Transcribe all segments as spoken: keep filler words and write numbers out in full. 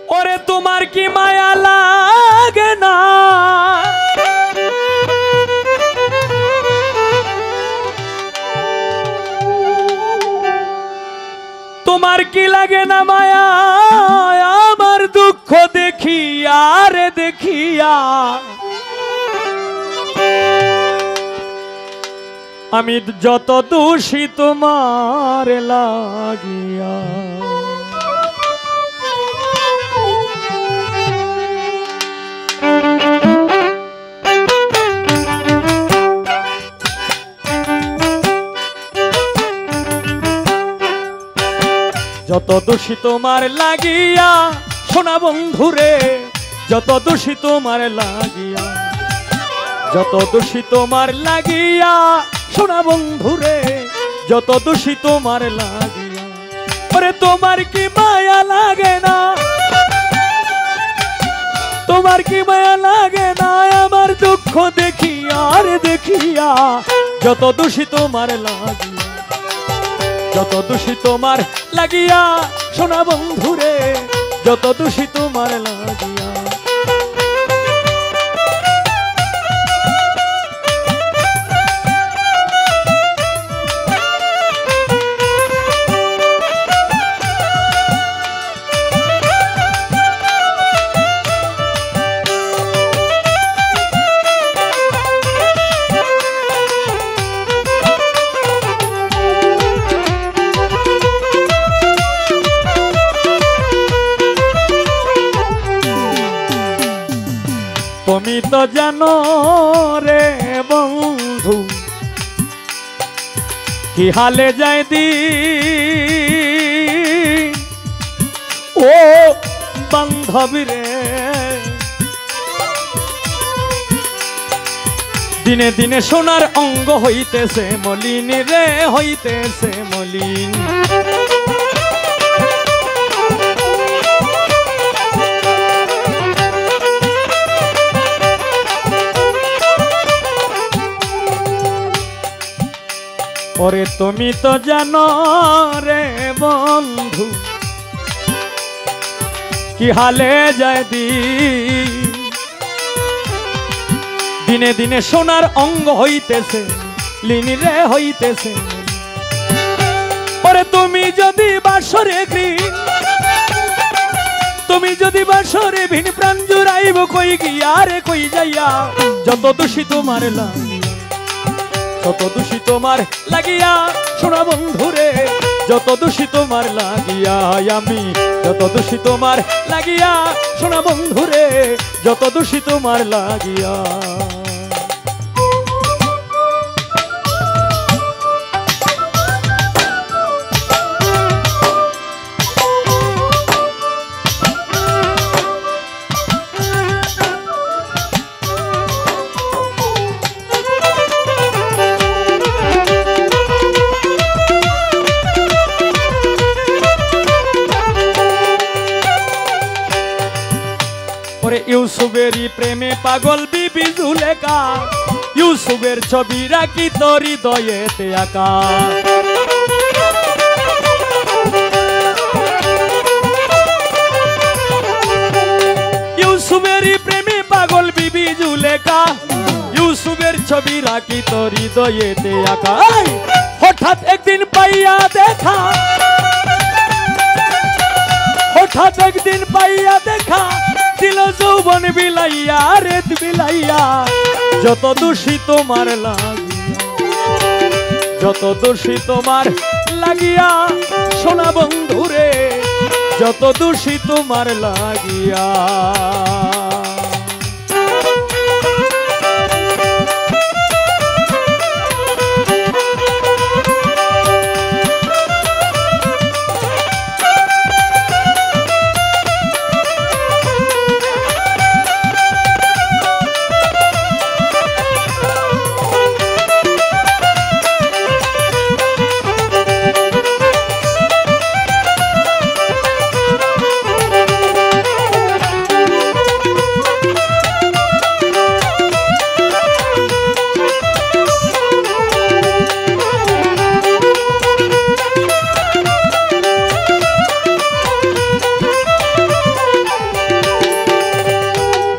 ওরে তোমার কি মায়া লাগে না তোমার কি লাগে না মায়া আমার দুঃখ দেখিয়া রে দেখিয়া আমি যত দোষী তোমার লাগিয়া যত দোষী তোমার লাগিয়া সোনা বন্ধুরে যত দোষী তোমার লাগিয়া যত দোষী তোমার লাগিয়া সোনা বন্ধুরে যত দোষী তোমার লাগিয়া ওরে তোমার কি মায়া লাগে না তোমার কি মায়া লাগে না আমার দুঃখ দেখিয়া রে দেখিয়া যত দোষী তোমার লাগিয়া যত দোষী তোমার লাগিয়া সোনা বন্ধুরে যত দোষী তোমার লাগিয়া তুমি তো জানো রে বন্ধু কি হালে যায় দি ও বান্ধবী রে দিনে দিনে সোনার অঙ্গ হইতেছে মলিন রে হইতেছে মলিন ওরে তুমি তো জানো রে বন্ধু কি হালে যায় দি দিনে দিনে সোনার অঙ্গ হইতেছে লিনি রে হইতেছে ওরে তুমি যদি বাসরে কৃষ্ণ তুমি যদি বাসরে ভিন প্রাণ জুড়াইব কই গিয়া রে কই যাইয়া যত দোষী তোমার লাগিয়া যত দোষী তোমার লাগিয়া সোনা বন্ধুরে যত দোষী তোমার লাগিয়া আমি যত দোষী তোমার লাগিয়া সোনা বন্ধুরে যত দোষী তোমার লাগিয়া ইউসুফেরই প্রেমে পাগল বিবি জুলেখা ইউসুফের ছবি রাখি তোর হৃদয়েতে আঁকা ইউসুফেরই প্রেমে পাগল বিবি জুলেখা ইউসুফের ছবি রাখি তোর হৃদয়েতে আঁকা হঠাৎ একদিন পাইয়া দেখা হঠাৎ একদিন পাইয়া দেখা দিল যৌবন বিলাইয়া রেত বিলাইয়া যত দোষী তোমার লাগিয়া যত দোষী তোমার লাগিয়া সোনা বন্ধুরে যত দোষী তোমার লাগিয়া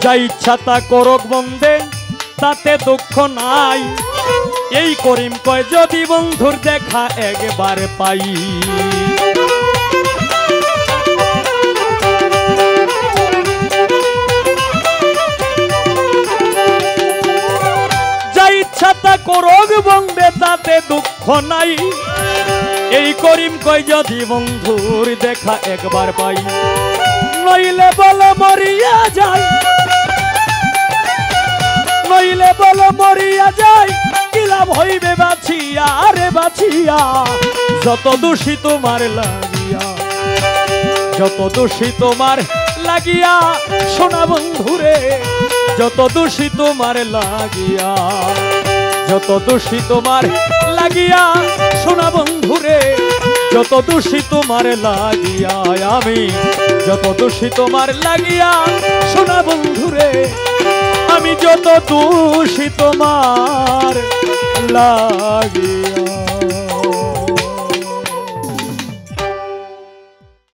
যা ইচ্ছা তা করুক বন্দে তাতে দুঃখ নাই এই করিম কয় যদি বন্ধুর দেখা একবার পাই যা ইচ্ছা তা করুক বন্দে তাতে দুঃখ নাই এই করিম কয় যদি বন্ধুর দেখা একবার পাই নইলে বলে মরিয়া যায় নইলে বলে মরিয়া যায় কি লাভ হইবে বাছিয়া রে বাছিয়া যত দোষী তোমার লাগিয়া যত দোষী তোমার লাগিয়া সোনা বন্ধুরে যত দোষী তোমার লাগিয়া যত দোষী তোমার লাগিয়া সোনা বন্ধুরে যত দোষী তোমার লাগিয়া আমি যত দোষী তোমার লাগিয়া সোনা বন্ধুরে আমি যত দোষী তোমার লাগিয়া